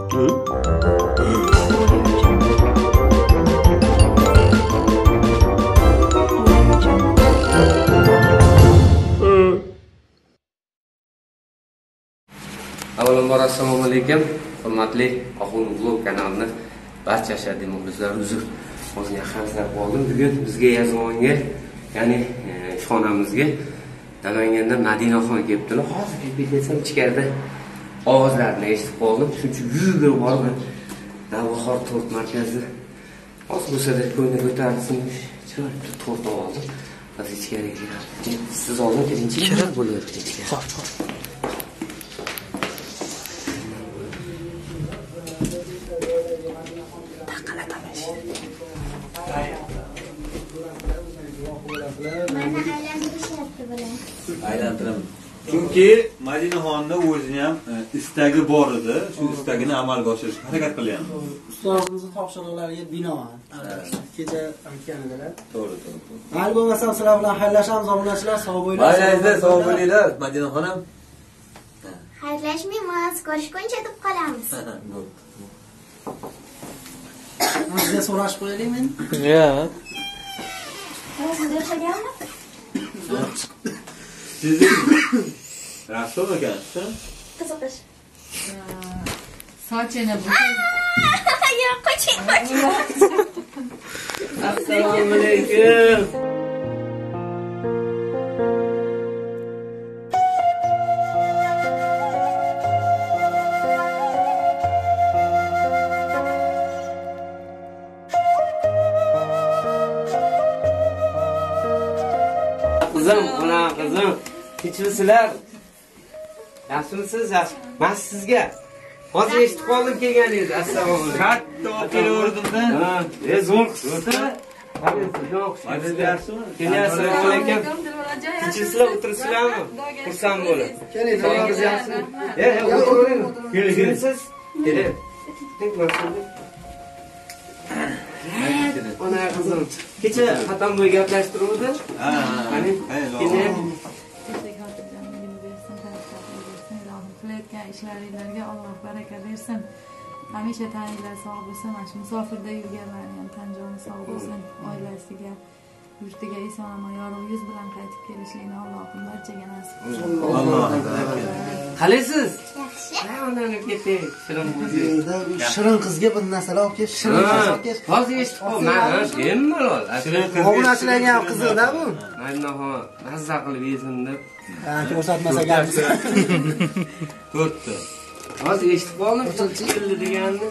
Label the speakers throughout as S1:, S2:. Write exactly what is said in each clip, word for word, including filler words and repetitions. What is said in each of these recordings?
S1: Avvalambor assalomu alaykum. Hurmatli Oxun vlog kanalini barcha shardiy muxlislar uzr. Hozir yaxshilab qoldim. Bugun bizga Yazovonga, ya'ni ishxonamizga Namangandan Madinaxon kelibdilar. Hozir kelib ketsam ichkarida ovozlarni eshitib qoldim. Shuning uchun yugurib bordim. Navbahor tort markazi. Hozir bo'lsa-da ko'ngli ko'tarsin. Chiroyli tort oldim. Hozir ichkariga kirib. Siz oldin birinchi kirib bo'lyapti ichkariga. Xo'p, xo'p.
S2: Aylantiraman. Chunki Madinaxonda o'zining ham istagi bor edi. Shu istagini amalga oshirishga harakat qilyapti.
S3: Ustozimizning topshiriqlariga binoan. Kecha aytganidilar.
S2: To'g'ri, to'g'ri.
S3: Hali bo'lmasa sizlar bilan xayrlashamiz, obunachilar, sog' bo'linglar.
S2: Mayli, sog' bo'linglar, Madinaxon ham.
S4: Xayrlashmaymiz, ko'rishguncha deb qolamiz.
S3: Sizga so'rash qo'yaylik men.
S5: Ya.
S4: O'zingizga o'xshaganmi?
S2: Sizning rassom ekansiz?
S4: Qiziqish.
S5: Sochini bu.
S4: Yo'q, qo'ching, qo'ching.
S1: Assalomu alaykum. Qizim, ona qizim. Kechirsilar. Yaxshimisiz? Yaxshi. Men sizga hozir eshitib qoldim kelganingizni. Assalomu alaykum.
S2: Katta olib kelaverdim-da.
S1: Ha, e zo'r qilibsiz. Assalomu alaykum. Kechirsilar, o'tirsizlarmi? Xursand bo'lib.
S3: Keling,
S1: Sog'ingiz yaxshimi? E, o'tiravering. Keling, keling siz. Keling. Ona qizim. Kecha xatam bo'yi gaplashtiruvdi.
S2: Ha,
S1: qani? Keling.
S5: Qilayotgan ishlaringizga Alloh baraka bersin. Hamisha taninglar sog' bo'lsin. Mana shu musofirda yurganlarning ham tan joni sog' bo'lsin. Oilasiga, yurtiga eson-omon yorug' yuz bilan qaytib kelishlikni Allohim barchaga nasib qilsin.
S2: Alloh.
S1: Qalaysiz?
S4: Yaxshi.
S1: Ha, undan ketdik. Shirin bo'ldi.
S3: Shirin qizga bir narsalar olib kelish, shirin narsa olib kelish.
S1: Hozir eshitib qoldim. Men bemalol.
S3: Obunachilarga ham qiziqda bu.
S1: Madinaxon mazza qilib yesin deb.
S3: Ha, ko'rsatmasa gapsiz.
S2: To'rtta.
S1: Hozir eshitib qoldim. Chilli deganni.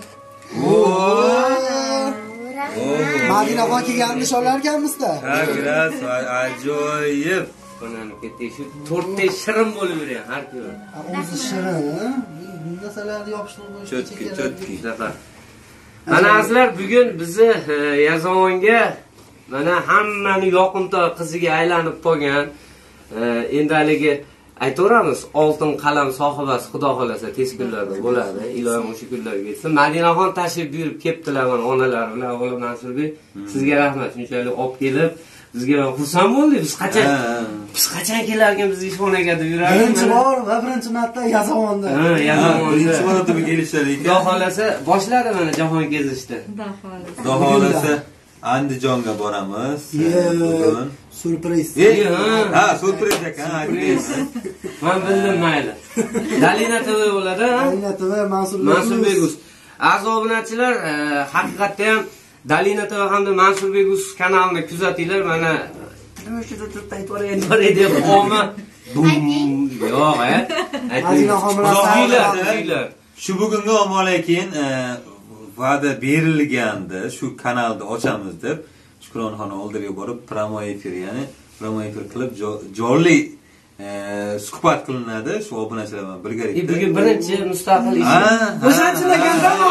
S3: Madinaxon kelgan nishonlarganmiz-da.
S2: Ha, gras, ajoyib.
S1: Bunani ketdik. Shu to'rtta shirin bo'lib yurgan har kuni.
S3: O'zi shirin. Bu narsalarni yopishtirib qo'yish
S2: Chotki, chotki.
S1: Mana azizlar, bugun bizni Yazovonga mana hammani yoqimtoy qiziga aylanib qolgan, endi haligi aytaveramiz, oltin qalam sohibasi Xudo xolasa tez kunlarda bo'ladi. Ilohim o'sha kunlarga yetsin. Madinaxon tashrif buyurib kelibdilar mana onalar bilan. Avvalo Mansurbek, sizga rahmat. Shunchalik olib kelib, bizga xursand bo'ldik. Biz qachon biz qachon kelarkan biz ishxonaga deb yurardik.
S3: Birinchi bor va birinchi marta Yazovonda.
S1: Ha, Yazovonda.
S2: Birinchi marta kelishlar ekan.
S1: Xudo xolasa boshladi mana jahon kezishdi.
S5: Xudo xolasa.
S2: Xudo xolasa Andijonga boramiz. Bugun
S3: Surpriz.
S2: Ha, surpriz ekan, aytdingiz.
S1: Men bildim mayli. Dalina T V bo'ladi, ha?
S3: Dalina T V Mansurbek.
S1: Mansurbek azobunachilar haqiqatda ham Dalina T V hamda Mansurbek kanalini kuzatinglar. Mana tilmoshida turib aytib yuboray deb qolma. Yo'q, ha?
S3: Madinaxon bilan
S2: shu bugunga omola keyin va'da berilgandi, shu kanalni ochamiz deb Shukronxon oldiga borib promo efir, ya'ni promo efir qilib jonli suhbat qilinadi shu obunachilar bilan birgalikda.
S1: Bugun birinchi mustaqil ish.
S3: O'shanchilarganda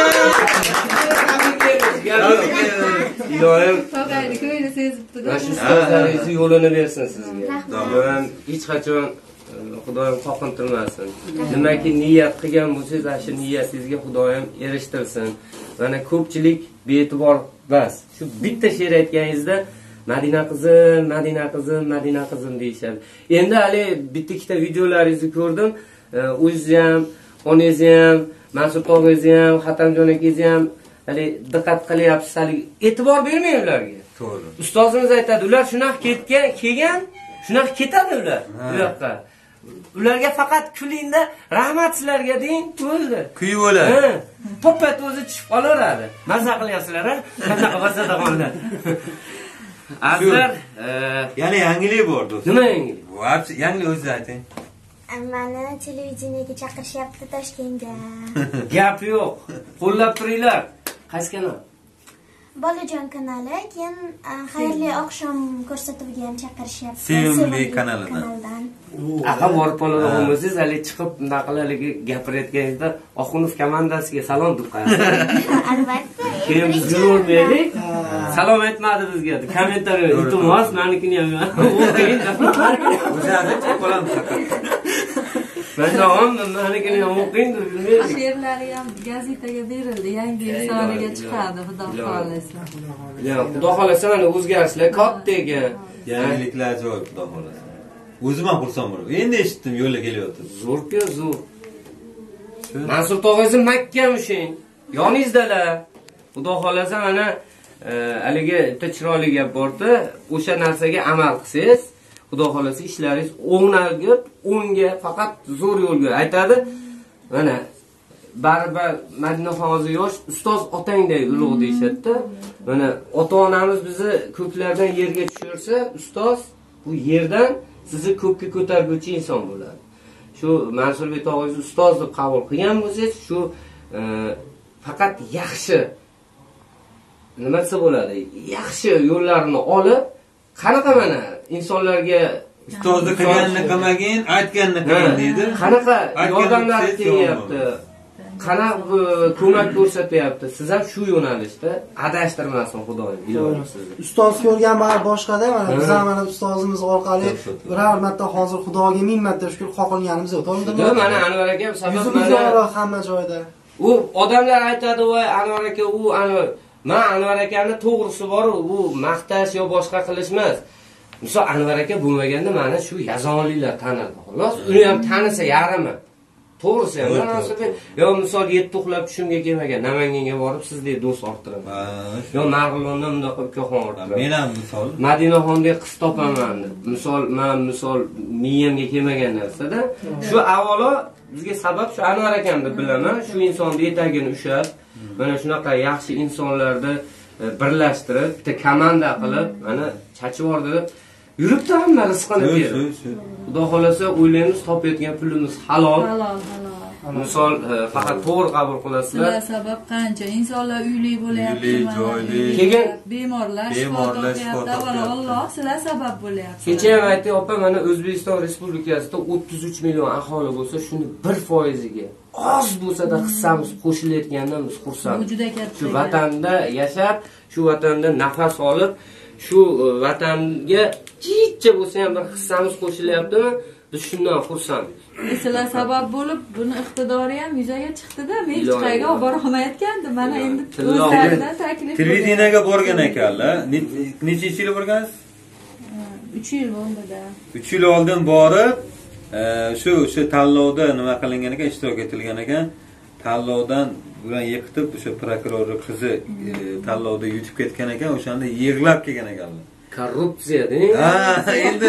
S1: ilohim
S5: Tog'ayni ko'ngli sezibdi-da.
S1: mana shu ustozlaringiz yo'lini bersin sizga. Doim hech qachon Xudoyim qoqintirmasin. Nimaiki niyat qilgan bo'lsangiz, shu niyatingizga Xudoyim erishtirsin. Mana ko'pchilik bee'tibor bas. Shu bitta she'r aytganingizda Madina qizim, Madina qizim, Madina qizim deyishadi. Endi hali bitta ikkita videolaringizni ko'rdim. O'zingiz ham, onangiz ham Mansur tog'ingizni ham, Xatamjon akangizni ham hali diqqat qilyapsiz, hali e'tibor bermang ularga.
S2: To'g'ri.
S1: Ustozimiz aytadi, ular shunaqa ketgan, kelgan, shunaqa ketadi ular bu yoqqa. Ularga faqat kulingda rahmat sizlarga deng, bo'ldi.
S2: Kuyib o'ladi.
S1: Ha, poppat o'zi tushib qolaveradi. Maza qilyapsizlar-a? Maza qilsa dag'onlar. Azizlar,
S2: yana yangilik bor do'stlar.
S1: nima yangilik?
S2: Voy, yangilik o'zingiz ayting.
S4: Mani televideniyega chaqirishyapti Toshkentga.
S1: Gap yo'q. Qo'llab turinglar. Qaysi kanal?
S4: Bolajon kanali, keyin xayrli oqshom ko'rsatuviga ham chaqirishyapti.
S2: Sevimli kanalidan.
S1: Aqa borib qoladi bo'lsangiz, hali chiqib bunaqaligi gapirayotganingizda Oxunov komandasiga salom deb qo'yasiz.
S4: Albatta.
S1: Keyin biz yurmaylik. Salom aytmadi bizga. Kommentariy iltimos, menikini ham o'qing.
S2: O'zingizga chiqib qolamiz faqat.
S1: Men ham menikini ham o'qing deb bilmaylik.
S5: She'rlari ham gazetaga berildi, yangi soniga chiqadi, xudo xolasa.
S1: Ya, xudo xolasa mana o'zgarishlar katta ekan.
S2: Yangiliklar ajoyib, xudo xolasa. O'zim ham xursand bo'laman. Endi eshitdim, yo'lga kelyapti.
S1: Zo'r-ku, zo'r. Mansur tog'ingiz mahkamishing. Yoningizdalar. Xudo xolasa mana haligi bitta chiroyli gap borda, o'sha narsaga amal qilsangiz, xudo xolasa ishlaringiz o'ng'algib, o'ngga faqat zo'r yo'lga aytadi. Mana baribir Madinaxon hozir yosh, ustoz otangdek ulug' deyshadi-da. Mana ota-onamiz bizni ko'klardan yerga tushirsa, ustoz bu yerdan sizni ko'kka ko'targuvchi inson bo'ladi. Shu Mansurbek tog'ingiz ustoz deb qabul qilgan bo'lsangiz, shu faqat yaxshi nima desa bo'ladi? Yaxshi yo'llarni olib, qanaqa mana insonlarga
S2: ustozni qilganini qilmagin, aytganini qiling deydi.
S1: Qanaqa yordamlar tegyapti? Qanaqa ko'mak ko'rsatyapti? Siz ham shu yo'nalishda adashtirmasin Xudoyim, ilohim sizni.
S3: Ustoz ko'rgan bari boshqada, mana biz ham mana ustozimiz orqali biror marta hozir Xudoga ming marta shukr xoqilganimiz yo'q.
S1: To'g'rimi? Mana Anvar akam sabab
S3: mana hamma joyda.
S1: U odamlar aytadi, "Voy Anvar aka, u Anvar Men Anvar akani to'g'risi bor, bu maqtash yo boshqa qilish emas. Misol Anvar aka bo'lmaganda mana sshu yazonliklar tanadi. Xolos, uni ham tanisa yarimi. To'g'risi ham munosabet. Yo misol yetti uxlab tushimga kelmagan, Namanganga borib sizdek do'st orttiraman. Yo Marg'ilondan bundoq ukaxon orttiraman.
S2: Men ham misol
S1: Madinaxondek qiz topaman. Misol men misol miyamga kelmagan narsada, shu avvalo bizga sabab shu Anvar akam deb bilaman. Shu insonni etagini ushab, mana shunaqa yaxshi insonlarni birlashtirib, bitta komanda qilib, mana Chachivor deb yuribdi hamma rizqini berib. Xudo xolasa o'ylaymiz, topayotgan pulimiz halol.
S5: Halol, halol.
S1: Misol faqat to'g'ri qabul qilasizlar.
S5: Sizlar sabab qancha insonlar uyli bo'lyapti,
S2: Uyli, joyli.
S1: Keyin
S5: bemorlar
S2: bemorlar
S5: shifo topyapti. Alloh sizlar sabab bo'lyapti.
S1: Kecha ham aytdi, opa, mana O'zbekiston Respublikasida o'ttiz uch million aholi bo'lsa, shuni bir foiziga oz bo'lsa-da hissamiz qo'shilayotganidan biz xursand.
S5: Bu juda katta.
S1: Shu vatanda yashab, shu vatanda nafas olib, shu vatanga kichcha bo'lsa ham bir hissamiz qo'shilyaptimi? Biz shundan xursandmiz.
S5: Sizlar sabab bo'lib, buni iqtidori ham yuzaga chiqdi-da, men hech qayerga olib bora olmayotgandim. Mana endi o'zlaridan taklif.
S2: Televideniyaga borgan ekanlar. Necha yil borgansiz?
S5: uch yil bo'ldi-da.
S2: uch yil oldin borib, shu o'sha tanlovda nima qilingan ekan, ishtirok etilgan ekan. Tanlovdan bilan yiqitib, o'sha prokuror qizi tanlovda yutib ketgan ekan, o'shanda yig'lab kelgan ekanlar.
S1: Korrupsiya-deng.
S2: Ha, endi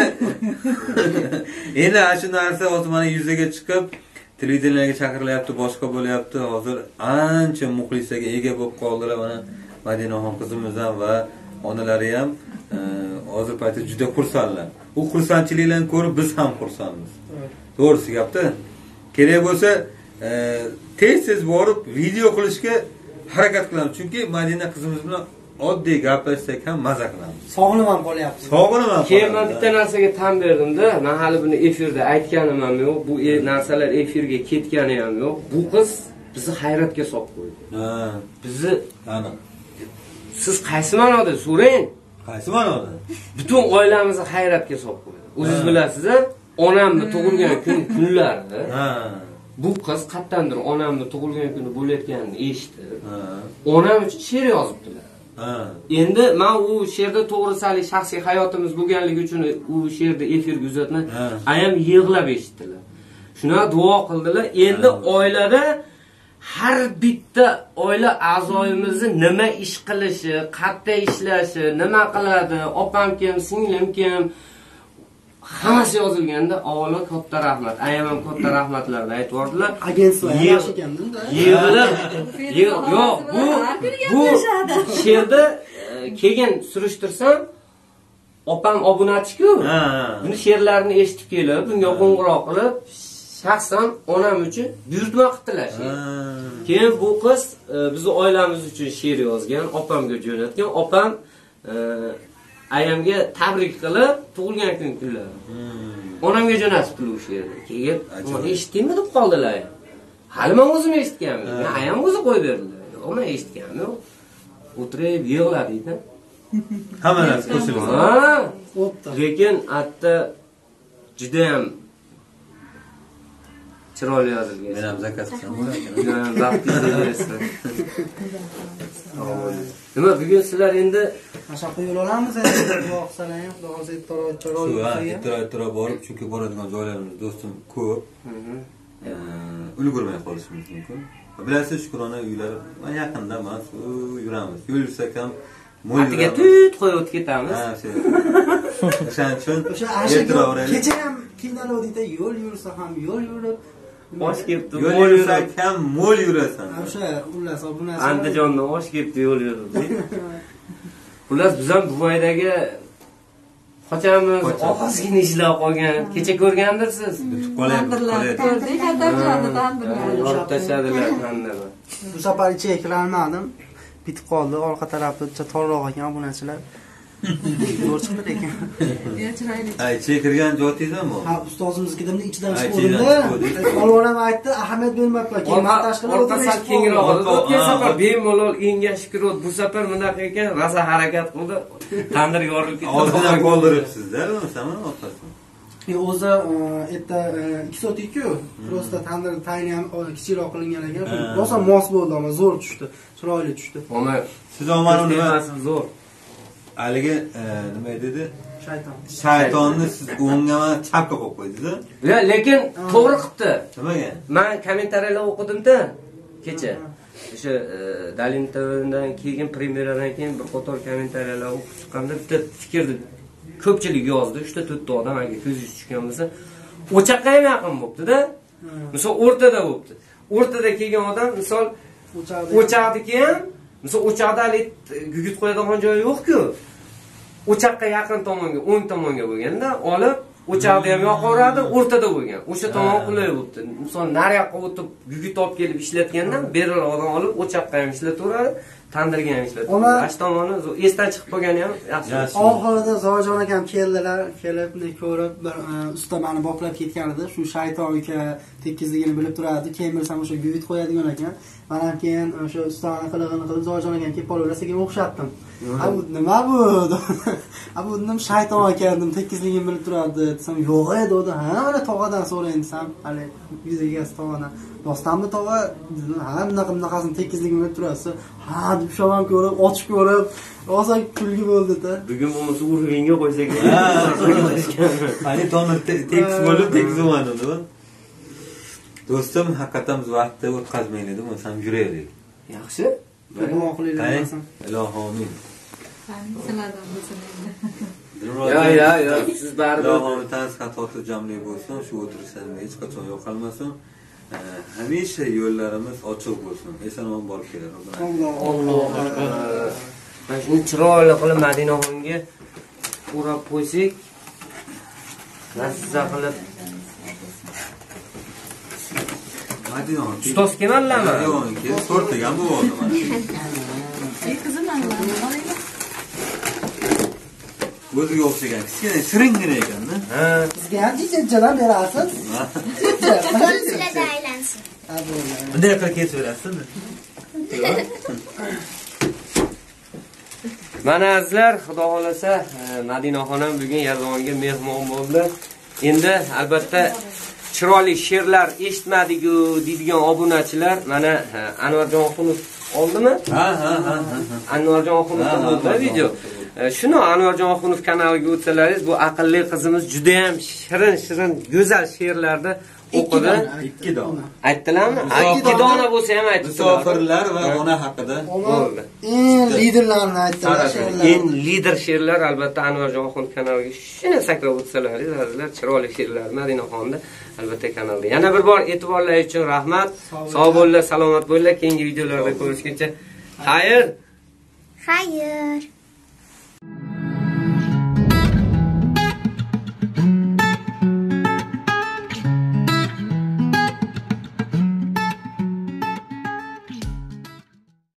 S2: endi shu narsa hozir mana yuzaga chiqib, televideniyaga chaqirilyapti, boshqa bo'lyapti. Hozir ancha muxlisaga ega bo'lib qoldilar. Mana Madinaxon qizimiz ham va onalari ham hozir paytda juda xursandlar. U xursandchiliklarni ko'rib biz ham xursandmiz. To'g'risi gapda. Kerak bo'lsa, tez-tez borib video qilishga harakat qilamiz. Chunki Madina qizimiz bilan oddiy gaplashsak ham maza qilamiz.
S3: Sog'inib ham qolyapti.
S2: Sog'inib ham.
S1: Keyin men bitta narsaga tan berdim-da, men hali buni efirda aytganim ham yo'q, bu narsalar efirga ketgani ham yo'q. Bu qiz bizni hayratga solib qo'ydi.
S2: Ha,
S1: bizni
S2: aniq.
S1: Siz qaysi ma'noda so'rang?
S2: Qaysi ma'noda?
S1: Butun oilamizni hayratga solib qo'ydi. O'zingiz bilasiz-a, onamni tug'ilgan kun kunlarida.
S2: Ha.
S1: Bu qiz qattandir onamni tug'ilgan kuni bo'layotganini eshitdi. Ha. Onam uchun she'r yozibdilar. Ha. Endi men u she'rda to'g'risalik shaxsiy hayotimiz bo'lganligi uchun u she'rda efirga uzatmay, ayam yig'lab eshitdilar. Shuna duo qildilar. Endi oilada har bitta oila a'zoyimizni nima ish qilishi, qayerda ishlashi, nima qiladi, opam kim, singlim kim, hammasi yozilganda avvalo katta rahmat. Ayam ham katta rahmatlarni aytvordilar.
S3: Agentство yaxshi ekanda.
S1: Yig'ilib, yo'q, bu bu she'rda keyin surishtirsam opam obunachi-ku. Buni she'rlarini eshitib kelib, bunga qo'ng'iroq qilib, shaxsan onam uchun buyurtma qildilar. Keyin bu qiz bizning oilamiz uchun she'r yozgan, opamga jo'natgan. Opam ayamga tabrik qilib, tug'ilgan kun kunlari. Onamga jo'natibdi u she'rni. Keyin uni eshitdingmi deb qoldilar. Hali men o'zim eshitganman. Ayam o'zi qo'yib berdilar. Ona eshitganmi? O'tirib yig'ladi-da.
S2: Hamma narsa qo'shilib.
S1: Ha. Lekin atta juda ham chiroyli yozilgan.
S2: Men ham zakaz qilsam
S1: Vaqtingizni bersin. Nima bugun sizlar endi
S3: Mashaqqa yo'l olamiz endi. Duo qilsanglar ham, xudo xohlasa chiroyli.
S2: Ittiroy-ittiroy borib, chunki boradigan joylarimiz do'stim ko'p. Ulgurmay qolishimiz mumkin. Bilasiz, Shukrona uylari mana yaqinda emas, yuramiz. Yo'l yursak ham
S1: Atiga tut qo'yib o'tib ketamiz.
S2: Ha, o'shaning uchun
S3: O'sha ashaga kecha ham qiynaluvdi-da, yo'l yursa ham yo'l yurib,
S1: osh kelibdi,
S2: yo'l yursak ham mo'l yurasan.
S3: O'sha xullas obunasi.
S1: Andijondan osh kelibdi, yo'l yurdi. Xullas biz ham Dubaydagi qochamiz, ozgina ishlar qolgan. Kecha ko'rgandirsiz.
S2: Qolyapti.
S5: Ko'rdik, haydashadi tandirlar.
S1: Yorib tashladilar tandirni.
S3: Bu safar ichiga kirolmadim. Bitib qoldi, orqa tarafda torroq ekan obunachilar. Zo'r chiqdi lekin.
S5: Ya chiroyli.
S2: Ay, chekirgan joyingizmi bu?
S3: Ha, ustozimiznikida ichidan chiqdi. Olvoram aytdi, ahamiyat bermablar. Keyin tashqarida
S1: o'tirib kengroq oldi. O'tgan safar bemalol engga shukur o'tdi. Bu safar bunaqa ekan, rosa harakat qildi. Tandir yorilib ketdi.
S2: Oldindan qoldiribsizlar, o'sami o'rtasini.
S3: O'zi erta ikki soat-ku. Prosta tandir tayini ham kichikroq qilingan ekan. Rosa mos bo'ldi, ama zo'r tushdi. Chiroyli tushdi.
S1: Ona
S2: siz omani nima
S1: zo'r.
S2: Haligi nima dedi?
S3: Shayton.
S2: Shaytonni siz o'ngga va chapga qo'yib qo'ydingiz-a?
S1: Ya, lekin to'g'ri qilibdi.
S2: Nimaga?
S1: Men kommentariyalar o'qidim-da kecha. O'sha Dalintovdan keyin premyeradan keyin bir qator kommentariyalar o'qib chiqqanda bitta fikrni ko'pchilik yozdi. uchta to'rtta odam agar ko'zingiz tushgan bo'lsa, o'chaqqa ham yaqin bo'libdi-da. Misol o'rtada bo'libdi. O'rtada kelgan odam misol o'chaqni keyin, misol o'chaqda hali gugurt qo'yadigan joyi yo'q-ku. O'chaqqa yaqin tomonga, o'ng tomonga bo'lganda olib, o'chaqni ham yoqaveradi, o'rtada bo'lgan. O'sha tomon qulay bo'libdi. Misol nariyoqqa o'tib gugurt olib kelib ishlatgandan beral odam olib o'chaqqa ham ishlataveradi, tandirga ham ishlataveradi. Ash tomoni esdan chiqib qolgani ham yaxshi.
S3: Oxirida Zoyjon akam keldilar, kelib ko'rib bir usta meni boplab ketgan edi. Shu shayton uka tekizligini bilib turadi. Keyin bilsam o'sha gugurt qo'yadigan ekan. Men ham keyin o'sha ustani qilig'ini qilib Zoyjon akam kelib qolaversa keyin o'xshatdim. Ha bu nima bu? Ha bu nim shayton ekandim, tekizligini bilib turadi desam, yo'q edi dedi. Ha, mana tog'adan so'rayman desam, hali yuziga tog'adan. Dostonmi tog'a? Ha, bunaqa bunaqasini tekizligini bilib turasiz. Ha, deb shamam ko'rib, ochib ko'rib, rosa kulgi bo'ldi-da.
S1: Bugun bo'lmasa urg'inga qo'ysak.
S2: Hali tomir tekis bo'lib, tekis bo'lmadi. Do'stim, haqiqatan biz vaqtda o'tkazmaylik deb, o'sam yuraylik.
S1: Yaxshi.
S3: Duo qilaylik.
S2: Ilohim.
S5: Sizlardan bo'lsin endi.
S1: Ya, ya, ya, siz baribir
S2: Ilohim tansihat xotirjamlik bo'lsin, shu o'tirishlarga hech qachon yo'qolmasin. Hamisha yo'llarimiz ochiq bo'lsin. Eson-omon borib kelar.
S1: Alloh akbar. Mana shuni chiroyli qilib Madinaxonga o'rab qo'ysak, mazza qilib.
S2: Madinaxon.
S1: Ustoz kelmadlarmi?
S2: Yo'q, kelib so'rtagan bu oldi mana.
S5: Qizim manlarni olaymi?
S2: O'ziga o'xshagan kichkina shiringina ekan-da.
S3: Ha, bizga ham jijjadan berasiz.
S4: Sizlarda aylansin.
S3: Ha, bo'ldi.
S2: Bunday qilib ketaverasizmi?
S1: Mana azizlar, xudo xolasa Madinaxon ham bugun Yazdonga mehmon bo'ldi. Endi albatta chiroyli she'rlar eshitmadiku deydigan obunachilar mana Anvarjon Oxunov oldimi?
S2: Ha, ha, ha.
S1: Anvarjon Oxunovdan bo'ldi video. Shuni Anvarjon Oxunov kanaliga o'tsalaringiz, bu aqlli qizimiz juda ham shirin-shirin, go'zal she'rlarni o'qidi.
S2: ikki dona.
S1: Aytdilarmi? ikki dona bo'lsa ham aytdilar.
S2: Musofirlar va ona haqida.
S3: Ona eng liderlarni aytdilar.
S1: Eng lider she'rlar albatta Anvarjon Oxund kanaliga shuni sakrab o'tsalaringiz, azizlar, chiroyli she'rlar Madinaxonda albatta kanalda. Yana bir bor e'tiborlaringiz uchun rahmat. Sog' bo'linglar, salomat bo'linglar. Keyingi videolarda ko'rishguncha xayr.
S4: Xayr.